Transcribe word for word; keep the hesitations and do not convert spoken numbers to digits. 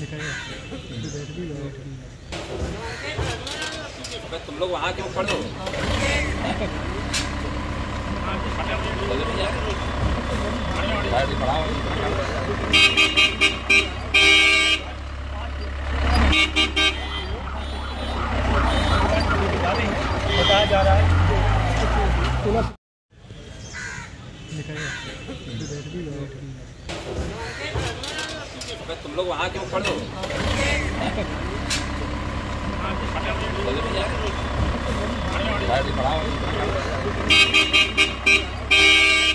तुम लोग वहाँ क्यों खड़े हो? बताया जा रहा है तुम लोग वहाँ क्यों खड़े हो?